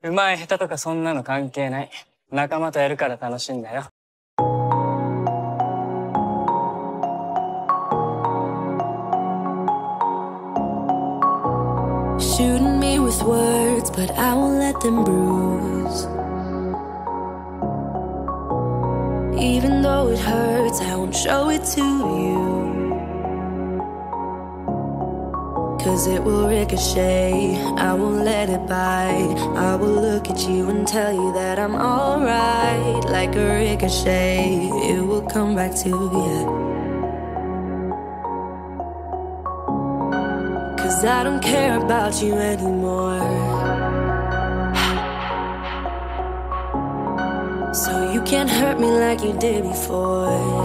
うまい下手とかそんなの関係ない。仲間とやるから楽しいんだよ。 Shooting me with words, but I won't let them bruise. Even though it hurts, I won't show it to you. 'Cause it will ricochet, I won't let it bite. I will look at you and tell you that I'm alright. Like a ricochet, it will come back to you. 'Cause I don't care about you anymore. So you can't hurt me like you did before.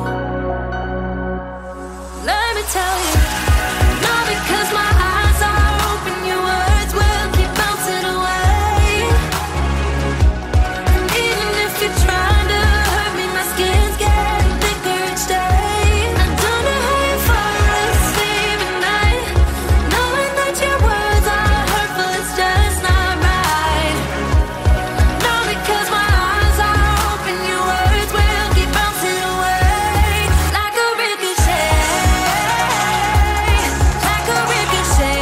Let me tell you, not because my eyes are open, your words will keep bouncing away. And even if you're trying to hurt me, my skin's getting thicker each day. I don't know how you fall asleep at night, knowing that your words are hurtful, it's just not right. No, because my eyes are open, your words will keep bouncing away. Like a ricochet, like a ricochet,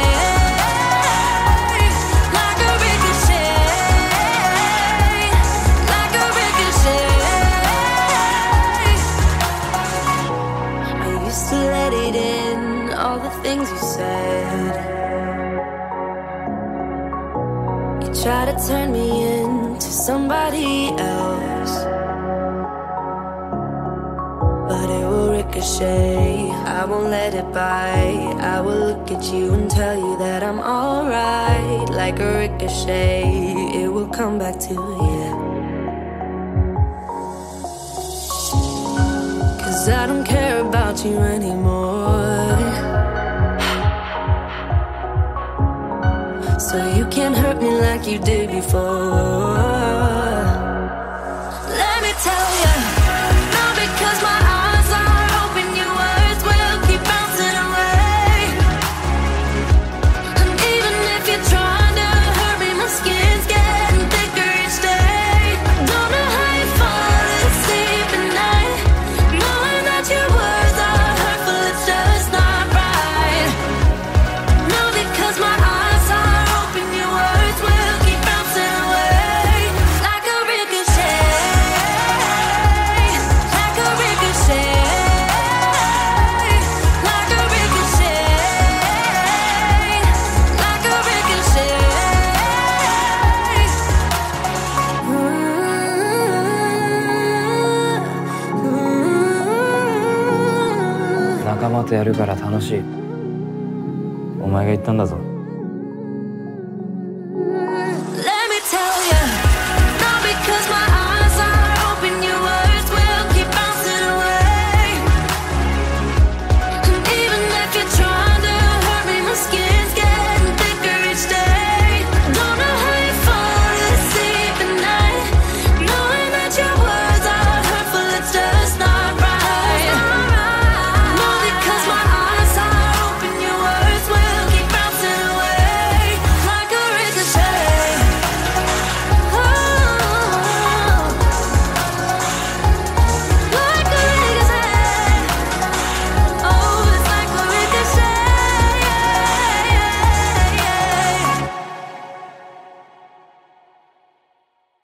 like a ricochet, like a ricochet. I used to let it in, all the things you said. You try to turn me into somebody else, but it will ricochet, I won't let it bite. I will look at you and tell you that I'm alright. Like a ricochet, it will come back to you. 'Cause I don't care about you anymore. So you can't hurt me like you did before. Let me tell you, not because my eyes are open, your words will keep bouncing away. And even if you're trying to hurt me, my skin's getting thicker each day. I don't know how you fall asleep at night, knowing that your words are hurtful, it's just not right. No, because my eyes are open, your words will keep bouncing away. Like a ricochet, like a ricochet, like a ricochet, like a ricochet. 仲間とやるから楽しい。お前が言ったんだぞ。